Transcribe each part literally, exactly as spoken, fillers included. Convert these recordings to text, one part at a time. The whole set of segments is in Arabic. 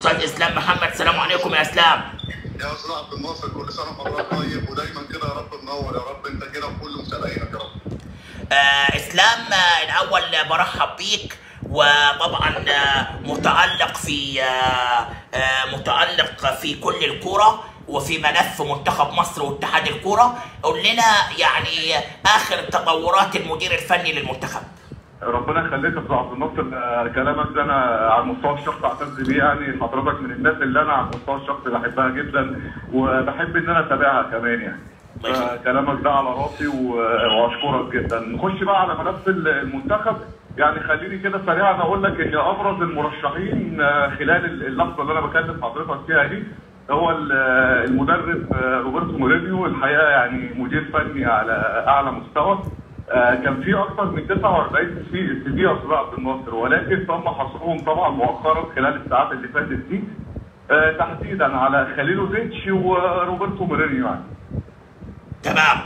استاذ اسلام محمد. السلام عليكم يا اسلام. يا استاذ عبد الناصر، كل سنه وحضرتك طيب ودايما كده يا رب منور يا رب، انت كده وكل متابعينك يا رب. آه اسلام، آه الاول برحب بيك، وطبعا آه متالق في آه آه متالق في كل الكوره وفي ملف منتخب مصر واتحاد الكوره. قول لنا يعني اخر تطورات المدير الفني للمنتخب. ربنا يخليك يا استاذ عبد الناصر، كلامك ده انا على المستوى الشخصي اعتز بيه، يعني حضرتك من الناس اللي انا على المستوى الشخصي بحبها جدا وبحب ان انا اتابعها كمان يعني. كلامك ده على راسي واشكرك جدا. نخش بقى على ملف المنتخب، يعني خليني كده سريعا اقول لك ان ابرز المرشحين خلال اللحظه اللي انا بكلم حضرتك فيها دي هو المدرب روبرتو مورينيو. الحقيقه يعني مدير فني على اعلى مستوى. آه كان في اكثر من تسعة وأربعين سي في يا استاذ عبد الناصر، ولكن تم حصرهم طبعا مؤخرا خلال الساعات اللي فاتت دي آه تحديدا على خليلوفيتش وروبرتو مورينيو يعني. تمام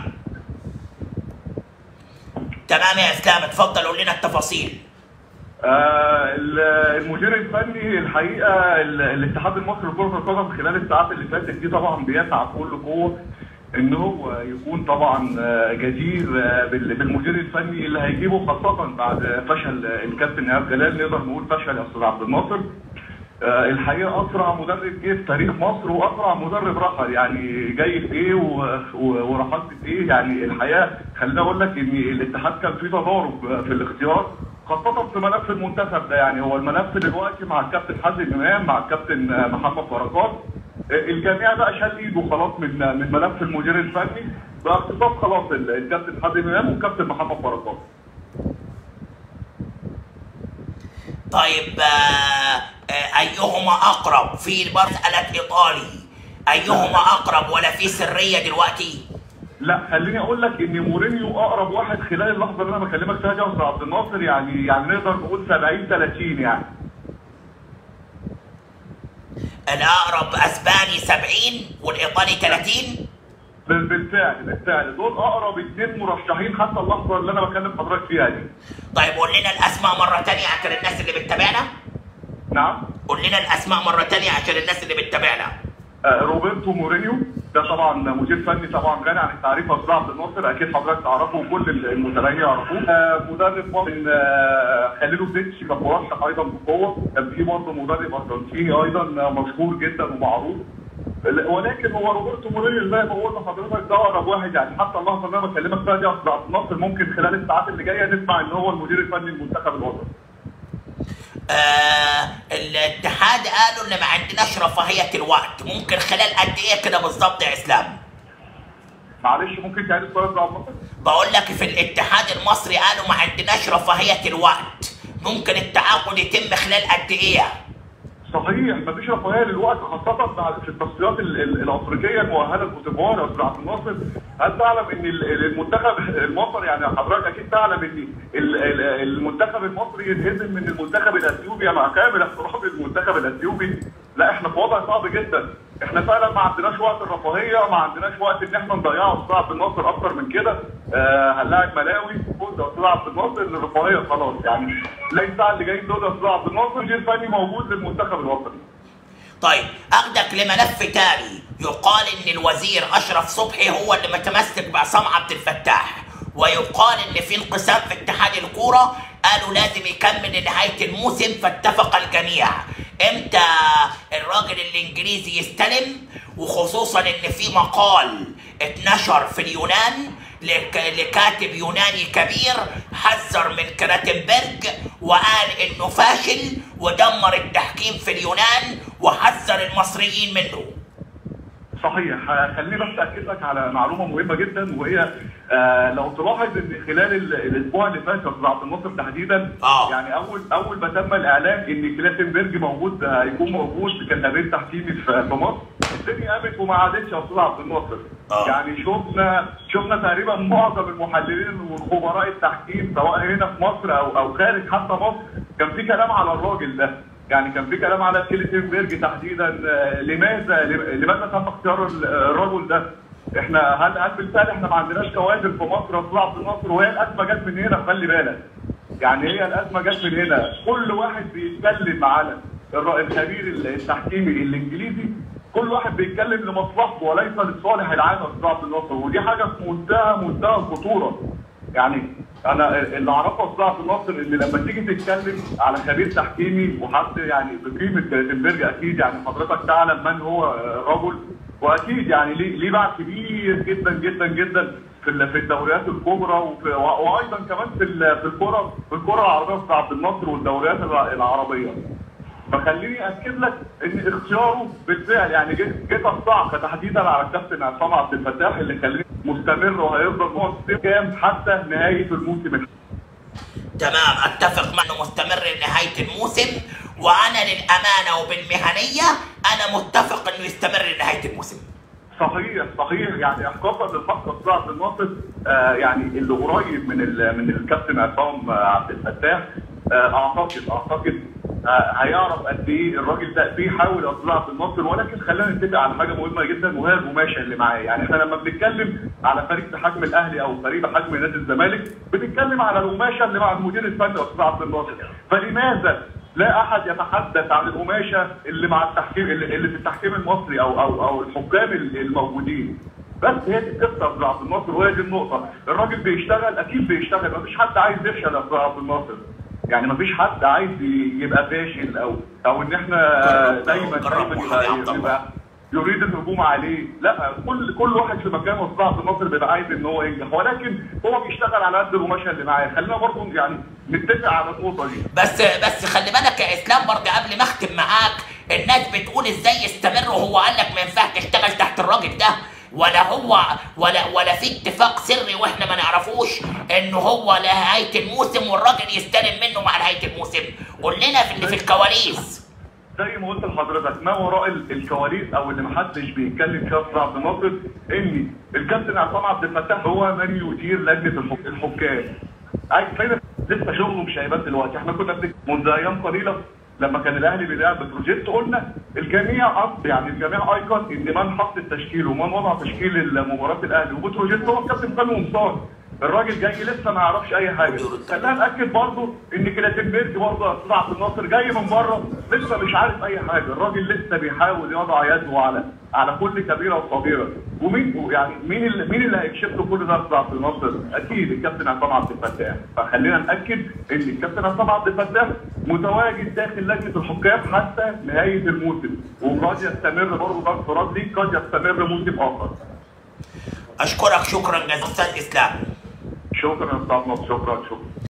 تمام يا اسلام، اتفضل قول لنا التفاصيل. آه المدير الفني الحقيقه الاتحاد المصري لكره القدم خلال الساعات اللي فاتت دي طبعا بيسعى بكل قوه ان هو يكون طبعا جدير بالمدير الفني اللي هيجيبه، خاصه بعد فشل الكابتن ايهاب جلال. نقدر نقول فشل يا استاذ عبد الناصر. الحقيقه اسرع مدرب جه في تاريخ مصر واسرع مدرب رحل، يعني جاي في ايه ورحلت في ايه. يعني الحقيقه خليني اقول لك ان الاتحاد كان فيه تضارب في الاختيار، خاصه في ملف المنتخب ده. يعني هو الملف دلوقتي مع الكابتن حازم امام مع الكابتن محمد بركات، الجميع بقى شال ايده خلاص من من ملف المدير الفني، بقى اختصاص خلاص الكابتن حازم امام والكابتن محمد بركات. طيب آه آه ايهما اقرب في مساله ايطالي؟ ايهما اقرب ولا في سريه دلوقتي؟ لا خليني اقول لك ان مورينيو اقرب واحد خلال اللحظه اللي انا بكلمك فيها دي يا استاذ عبد الناصر. يعني يعني نقدر نقول سبعين ثلاثين يعني. الاقرب اسباني سبعين والايطالي ثلاثين. بالفعل بالفعل دول اقرب اثنين مرشحين حتى اللحظه اللي انا بكلم حضرتك فيها دي. طيب قول لنا الاسماء مره ثانيه عشان الناس اللي بتتابعنا. نعم قول لنا الاسماء مره ثانيه عشان الناس اللي بتتابعنا. آه روبرتو مورينيو ده طبعا مدير فني طبعا غني عن التعريف يا استاذ عبد الناصر، اكيد حضرتك تعرفه وكل المتابعين يعرفوه. آه مدرب من آه خليلوفيتش كان مرشح ايضا بقوه. كان في برضه مدرب ارجنتيني ايضا مشهور جدا ومعروف، ولكن هو روبرتو مورينيو زي ما بقول لحضرتك ده اقرب واحد. يعني حتى اللحظه اللي انا بكلمك فيها دي يا استاذ عبد الناصر ممكن خلال الساعات اللي جايه نسمع ان هو المدير الفني للمنتخب الوطني. آه الاتحاد قالوا ان ما عندناش رفاهيه الوقت، ممكن خلال قد ايه كده بالظبط يا اسلام؟ معلش ممكن تعيد السؤال ده يا عبد الناصر؟ بقول لك في الاتحاد المصري قالوا ما عندناش رفاهيه الوقت، ممكن التعاقد يتم خلال قد ايه؟ صحيح مفيش رفاهيه للوقت، خاصه في التصفيات الافريقيه المؤهله للكوتيفوار يا استاذ عبد الناصر. هل تعلم ان المنتخب المصري، يعني حضرتك اكيد تعلم ان المنتخب المصري ينهزم من المنتخب الاثيوبي؟ مع كامل احترامي للمنتخب الاثيوبي، لا احنا في وضع صعب جدا. احنا فعلا ما عندناش وقت الرفاهيه، ما عندناش وقت ان احنا نضيعه استاذ عبد الناصر اكتر من كده. آه هنلاعب ملاوي فوز يا استاذ عبد الناصر للرفاهيه خلاص. يعني لا الساعه اللي جايين دول يا استاذ عبد الناصر مدير فني موجود للمنتخب الوطني. طيب اخدك لملف تاني، يقال ان الوزير اشرف صبحي هو اللي متمسك بعصام عبد الفتاح، ويقال ان في انقسام في اتحاد الكوره، قالوا لازم يكمل لنهايه الموسم فاتفق الجميع. امتى الراجل الانجليزي يستلم؟ وخصوصا ان في مقال اتنشر في اليونان لكاتب يوناني كبير حذر من كراتنبرج وقال انه فاشل ودمر التحكيم في اليونان وحذر المصريين منه. صحيح. خليني بس اكد لك على معلومه مهمه جدا، وهي آه لو تلاحظ ان خلال الاسبوع اللي فات يا استاذ عبد الناصر تحديدا آه. يعني اول اول ما تم الاعلان ان كلاتنبرج موجود هيكون موجود كخبير تحكيمي في مصر، الدنيا قامت وما عادتش يا استاذ عبد الناصر. آه. يعني شفنا شفنا تقريبا معظم المحللين وخبراء التحكيم سواء هنا في مصر او او خارج حتى مصر كان في كلام على الراجل ده. يعني كان في كلام على كلاتنبرج تحديدا. لماذا لماذا تم اختيار الرجل ده؟ احنا هل هل بالفعل احنا ما عندناش كوادر في مصر يا استاذ عبد الناصر؟ وهي الازمه جت من هنا، خلي بالك. يعني هي الازمه جت من هنا، كل واحد بيتكلم على الخبير التحكيمي الانجليزي كل واحد بيتكلم لمصلحته وليس لصالح العام يا استاذ عبد الناصر، ودي حاجه في منتهى منتهى الخطوره. يعني انا اللي اعرفه يا استاذ عبد الناصر ان لما تيجي تتكلم على خبير تحكيمي وحد يعني بقيمه كلاتنبرج، اكيد يعني حضرتك تعلم من هو الرجل، واكيد يعني ليه ليه باع كبير جدا جدا جدا في في الدوريات الكبرى وايضا كمان في في الكره في الكره العربيه يا استاذ عبد الناصر والدوريات العربيه. فخليني اكد لك ان اختياره بالفعل يعني جيت اقطع تحديدا على الكابتن عصام عبد الفتاح اللي خليني مستمر وهيفضل مستمر كام حتى نهايه الموسم. تمام، اتفق معه مستمر لنهايه الموسم، وانا للامانه وبالمهنيه انا متفق انه يستمر لنهايه الموسم. صحيح صحيح، يعني احقاقا للحق استاذ عبد الناصر آه يعني اللي قريب من من الكابتن عصام عبد الفتاح آه اعتقد اعتقد آه هيعرف قد ايه الراجل ده بيحاول يا استاذ عبد الناصر. ولكن خلينا نتفق على حاجه مهمه جدا وهي القماشه اللي معاه. يعني احنا لما بنتكلم على فريق بحجم الاهلي او فريق بحجم نادي الزمالك بنتكلم على القماشه اللي مع المدير الفني يا استاذ عبد الناصر، فلماذا لا احد يتحدث عن القماشه اللي مع التحكيم اللي في التحكيم المصري او او او الحكام الموجودين؟ بس هي دي القصه يا استاذ عبد الناصر وهي دي النقطه. الراجل بيشتغل اكيد بيشتغل، مفيش حد عايز يفشل يا استاذ عبد الناصر. يعني مفيش حد عايز يبقى فاشل او او ان احنا دايما دايما يبقى يريد الهجوم عليه. لا، كل كل واحد في مكانه استاذ عبد الناصر بيبقى عايز ان هو ينجح، ولكن هو بيشتغل على قد القماشه اللي معاه. خلينا برضه يعني نتفق على النقطه دي. بس بس خلي بالك يا اسلام برضه قبل ما اختم معاك، الناس بتقول ازاي يستمر وهو قال لك ما ينفعش تشتغل تحت الراجل ده، ولا هو ولا ولا في اتفاق سري واحنا ما نعرفوش انه هو لنهايه الموسم والراجل يستلم منه مع نهايه الموسم. قول لنا في اللي في الكواليس. زي ما قلت لحضرتك ما وراء الكواليس او اللي محدش بيتكلم فيها استاذ عبد الناصر ان الكابتن عصام عبد الفتاح هو من يدير لجنه الحكام. فين لسه شغله مش هيبان دلوقتي. احنا كنا منذ ايام قليله لما كان الاهلي بيلعب بتروجيت قلنا الجميع يعني الجميع ايقن ان من حط التشكيل ومن وضع تشكيل مباراه الاهلي وبتروجيت هو الكابتن فهمي قمصان. الراجل جاي لسه ما يعرفش اي حاجه. خلينا ناكد برضه ان كلاتنبرج برضه يا استاذ عبد الناصر جاي من بره لسه مش عارف اي حاجه. الراجل لسه بيحاول يضع يده على على كل كبيره وصغيره. ومين يعني مين اللي مين اللي هيكشف له كل ده يا استاذ عبد الناصر؟ اكيد الكابتن عصام عبد الفتاح. فخلينا ناكد ان الكابتن عصام عبد الفتاح متواجد داخل لجنه الحكام حتى نهايه الموسم، وقد يستمر برضه ده انفراد ليه، قد يستمر موسم اخر. اشكرك شكرا جزيلا استاذ اسلام. شكرا يا استاذ نصر، شكرا شكرا.